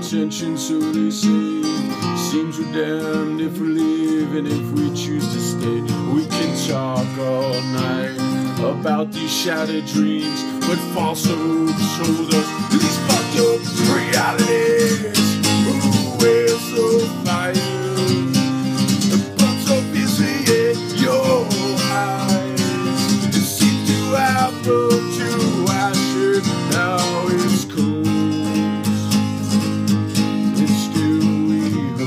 intention, so they say. Seems we're damned if we live, and if we choose to stay. We can talk all night about these shattered dreams, but false hopes hold us to these fucked up realities. Ooh, we're so fired. The bumps up busy in your eyes. It seems to have burned to ashes. Now it's cold. It's still we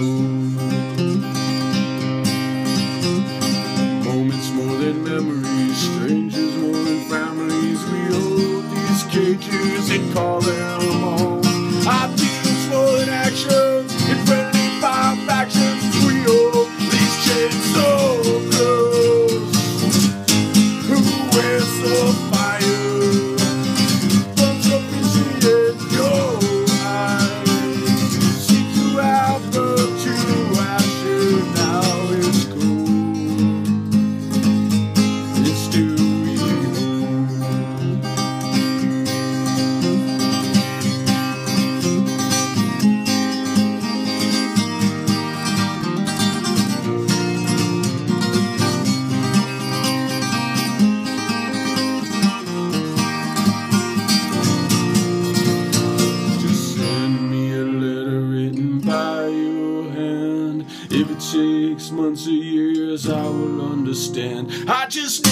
hope. Moments more than memories, strangers more than families. We hold these cages and call them home. Ideas more than actions, in friendly fire factions. We hold these chains so close. Who wears the fire? Bumps up busy in your eyes. Seem to have burned to ashes. Now it's cold. It's still we hope. Just send me a letter written by your hand. If it takes months or years, I will understand. I just